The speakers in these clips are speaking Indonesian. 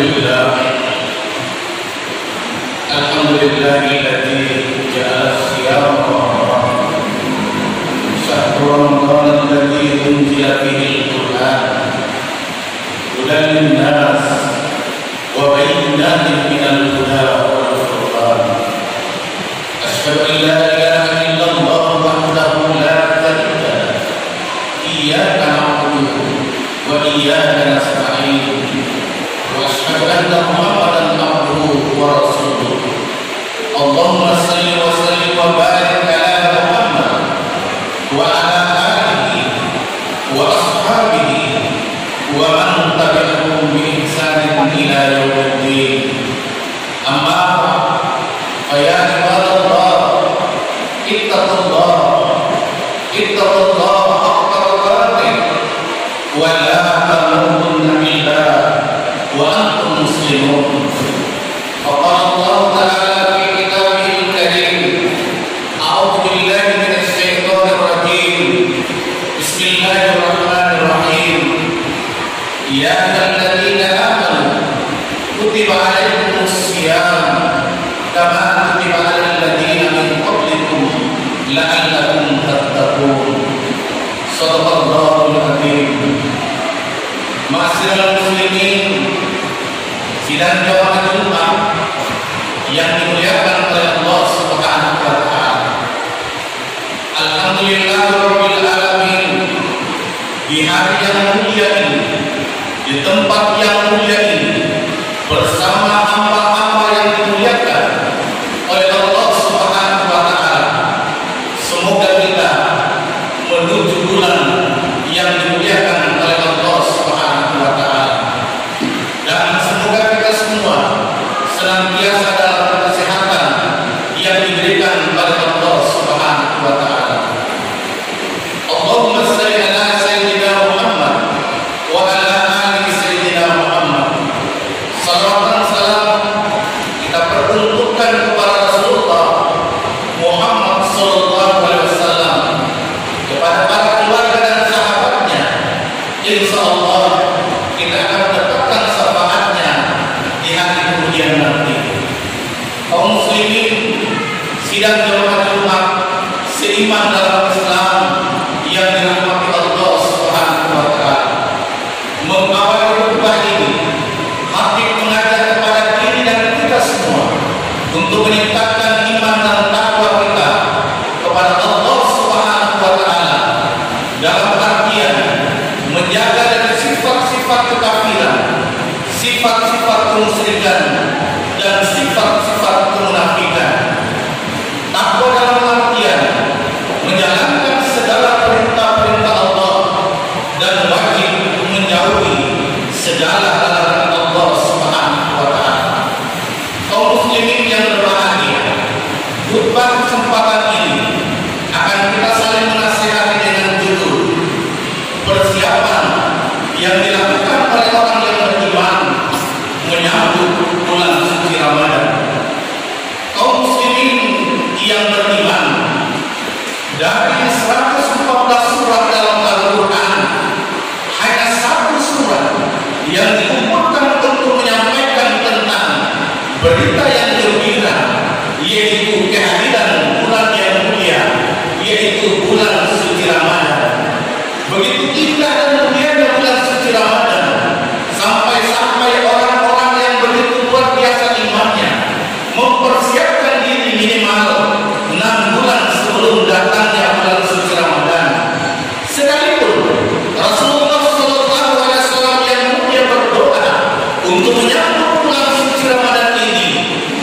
لله الذي جعل الصيام شهر رمضان الذي أنزل فيه القرآن هدى للناس وبينات من الهدى والفرقان أشهد أن لا إله إلا الله وحده لا شريك له إياك نعبد وإياك نستعين وأشهد أن محمدا عبده ورسوله اللهم صل وسلم وبارك على محمد وعلى آله وأصحابه ومن تبعهم بإحسان إلى يوم الدين أما بعد فيا عباد الله اتقوا الله حق تقاته ولا تموتن إلا وأنتم مسلمون فقال الله تعالى في كتابه الكريم أعوذ بالله من الشيطان الرجيم بسم الله الرحمن الرحيم يا أيها الذين آمنوا كتب عليكم الصيام كما كتب على الذين من قبلكم لعلكم تتقون صدق الله العظيم. Ma'asyiral muslimin, sidang jamaah Jumat yang dimuliakan oleh Allah Subhanahu wa taala. Alhamdulillahirabbil alamin. Di hari yang mulia ini, di tempat yang mulia ini, bersama hamba-hamba yang dimuliakan oleh Allah Subhanahu wa taala, semoga kita menuju bulan yang dimuliakan oleh Allah Subhanahu wa taala. Dan semoga kita semua senantiasa dalam kesehatan yang diberikan oleh Allah Subhanahu wa taala. Allahumma shalli ala sayyidina Muhammad wa ala ali sayyidina Muhammad. Salawat dan salam kita peruntukkan kepada Rasulullah Muhammad sallallahu alaihi wasallam, kepada para keluarga dan sahabatnya. Insyaallah kita akan mendapatkan syafaatnya di hari kemudian nanti. Kaum muslimin, sidang jamaah Jumat seiman dalam Islam yang dirahmati Allah Subhanahu wa taala. Mengawali khutbah ini, hati mengajak kepada diri dan kita semua untuk meningkatkan iman dan takwa kita kepada Allah Subhanahu wa taala, dalam artian menjaga dari sifat-sifat kekafiran, sifat-sifat kemusyrikan, dan sifat-sifat kemunafikan. Takwa dalam artian menjalankan segala perintah-perintah Allah dan wajib menjauhi segala larangan Allah Subhanahu wa taala. Kaum muslimin yang berbahagia, khutbah kesempatan ini akan kita saling menasihati dengan judul persiapan yang dilakukan oleh orang yang beriman menyambut bulan suci Ramadan. Kaum muslimin yang beriman, dari 114 surat dalam Al-Quran, hanya satu surat yang dikumpulkan untuk menyampaikan tentang berita yang gembira, yaitu kehadiran bulan yang mulia, yaitu bulan suci Ramadan. Begitu indah dan mulianya bulan suci Ramadan, sampai orang-orang yang begitu luar biasa imannya mempersiapkan diri minimal 6 bulan sebelum datangnya bulan suci Ramadan. Sekalipun Rasulullah SAW yang mulia berdoa untuk menyambut bulan suci Ramadan ini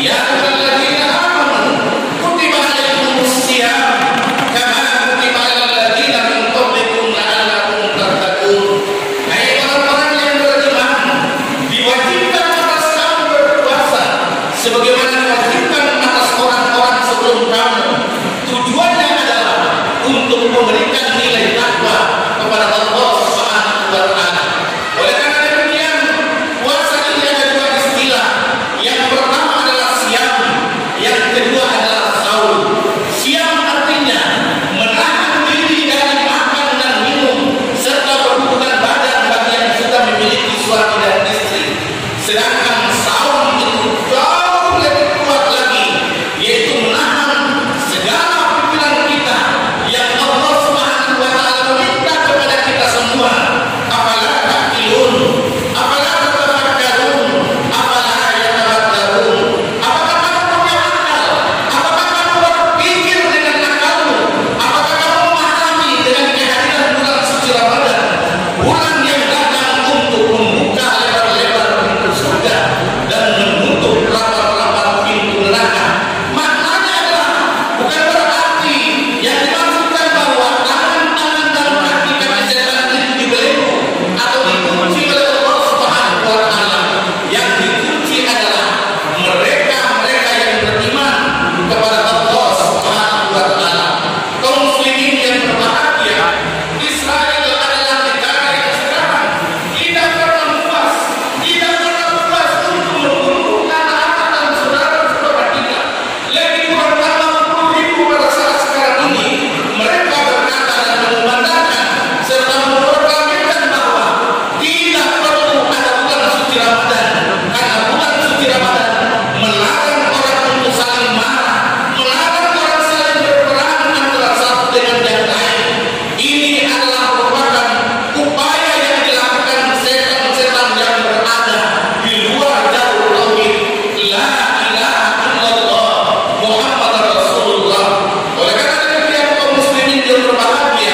Ya ayyuhalladzina amanu kutiba alaikumus shiyam kama kutiba alal ladzina min qablikum la'allakum tattaqun. Hai orang-orang yang beriman, diwajibkan atas kamu berpuasa sebagaimana diwajibkan atas orang-orang sebelum kamu. Tujuannya adalah untuk memberikan nilai takwa kepada Allah Subhanahu wa taala. Oleh karena demikian, puasa ini ada dua istilah. Yang pertama adalah siam, yang kedua adalah saum. Siam artinya menahan diri dari makan dan minum serta berhubungan badan bagi yang sudah memiliki suami dan istri. Sedangkan saum itu jauh lebih kuat lagi, yaitu menahan segala pikiran kita yang Allah Subhanahu wa taala meminta kepada kita semua. Afala taqilun, afala tatafakkarun, afala yatafakkarun. Apakah kamu punya akal? Apakah kamu berpikir dengan akalmu? Apakah kamu memahami dengan kehadiran bulan suci Ramadan, bulan yang datang untuk membuka lebar-lebar pintu surga dan menutup lapar-lapar pintu neraka? Maknanya adalah bukan berarti yang dimaksudkan bahwa tangan-tangan dan kaki-kaki setan itu dibelenggu atau dikunci oleh Allah Subhanahu wa taala. Yang dikunci adalah mereka-mereka yang beriman kepada Allah Subhanahu wa taala. Kaum muslimin yang berbahagia, Israel adalah negara yang sekarang tidak pernah puas untuk membunuh anak-anak dan saudara-saudara kita. Lebih kurang 80.000 pada saat sekarang ini. Mereka berkata dan mengumandangkan serta memproklamirkan bahwa tidak perlu ada bulan suci Ramadan, karena bulan suci Ramadan melarang orang untuk saling marah, melarang orang saling berperang antara satu dengan yang lain. Ini adalah merupakan upaya yang dilakukan setan-setan yang berada di luar jalur tauhid la ilaha illallah Muhammad Rasulullah. Oleh karena demikian, kaum muslimin yang berbahagia,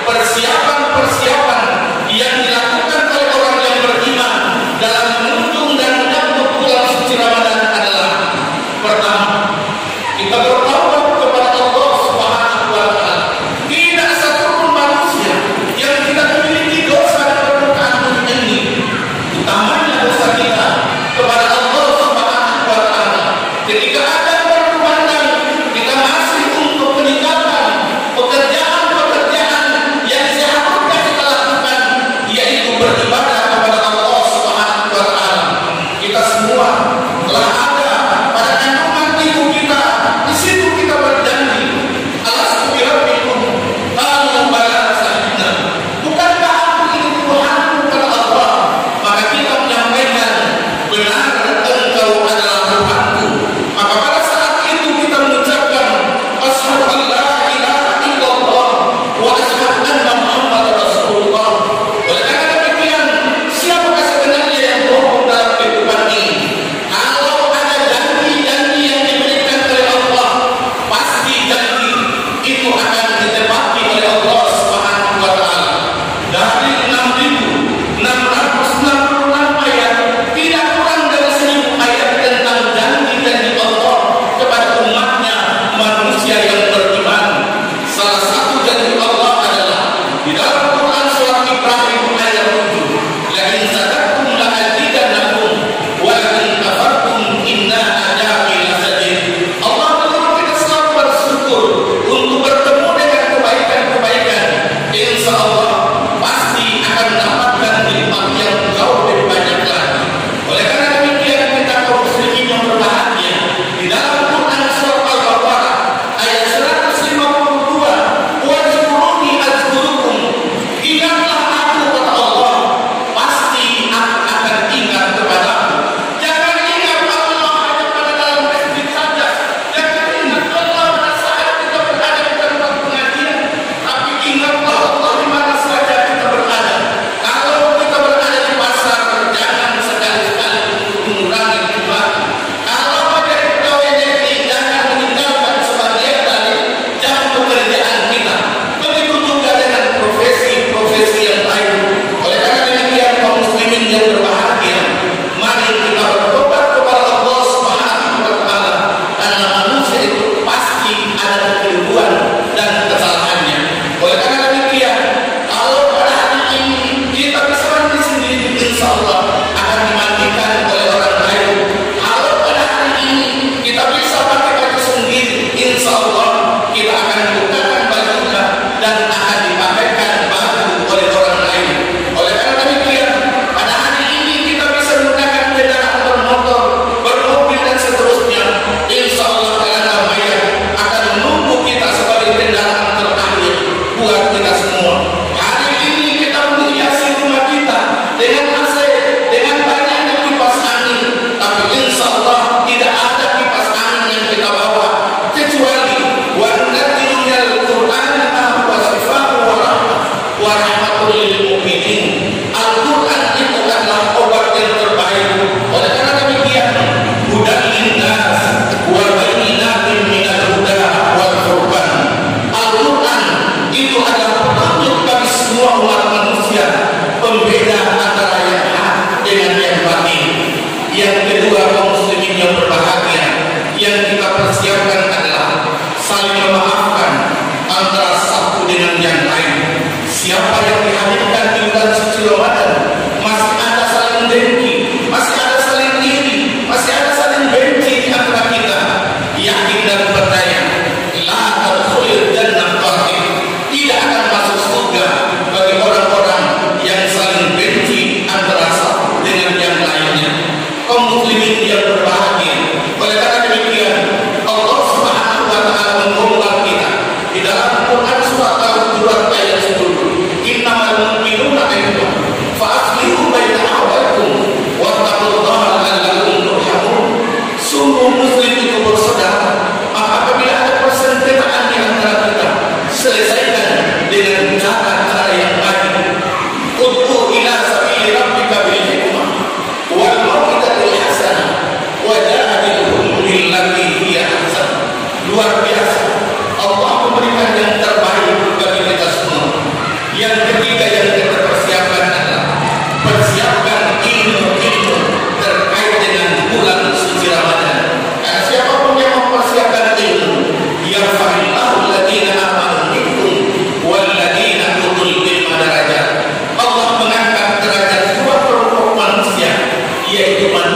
persiapan yang dilakukan oleh orang yang beriman dalam menunjung dan menyambut bulan suci Ramadan adalah: pertama, kita bertaubat kepada Allah Subhanahu wa taala. Tidak satupun manusia yang tidak memiliki dosa di permukaan bumi ini, utamanya dosa kita kepada Allah Subhanahu wa taala. Ketika ada berkumandang, kita masih untuk meninggalkan pekerjaan-pekerjaan yang seharusnya kita lakukan, yaitu beribadah kepada Allah Subhanahu wa taala. Kita semua telah ada pada kandungan ibu kita. Di situ kita berjanji, alastu bi rabbikum, qalu bala shahidna. Bukankah aku ini Tuhanmu kata Allah? Maka kita menyampaikan, benar engkau adalah Tuhanku. Maka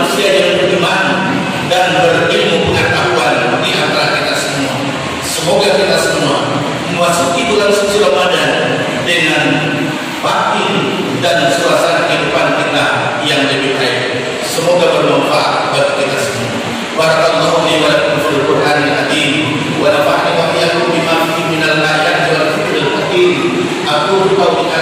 manusia yang beriman dan berilmu pengetahuan di antara kita semua. Semoga kita semua memasuki bulan suci Ramadan dengan batin dan suasana kehidupan kita yang lebih baik. Semoga bermanfaat bagi kita semua. Barakallahu li wa lakum fil Qur'anil Karim wa nafa'ani wa iyyakum bima fihi minal ayati wal dhikril hakim. Aku